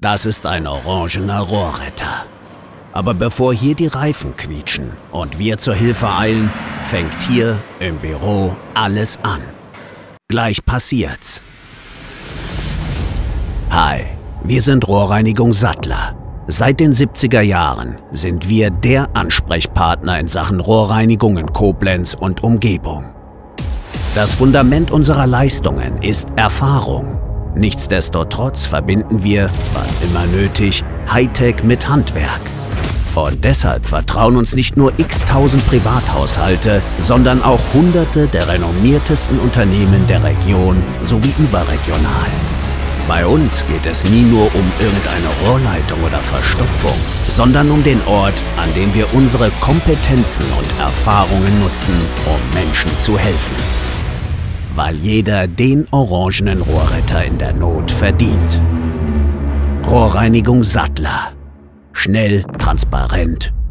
Das ist ein orangener Rohrretter. Aber bevor hier die Reifen quietschen und wir zur Hilfe eilen, fängt hier im Büro alles an. Gleich passiert's. Hi, wir sind Rohrreinigung Sattler. Seit den 70er Jahren sind wir der Ansprechpartner in Sachen Rohrreinigung in Koblenz und Umgebung. Das Fundament unserer Leistungen ist Erfahrung. Nichtsdestotrotz verbinden wir, wann immer nötig, Hightech mit Handwerk. Und deshalb vertrauen uns nicht nur x-tausend Privathaushalte, sondern auch Hunderte der renommiertesten Unternehmen der Region sowie überregional. Bei uns geht es nie nur um irgendeine Rohrleitung oder Verstopfung, sondern um den Ort, an dem wir unsere Kompetenzen und Erfahrungen nutzen, um Menschen zu helfen. Weil jeder den orangenen Rohrretter in der Not verdient. Rohrreinigung Sattler. Schnell, transparent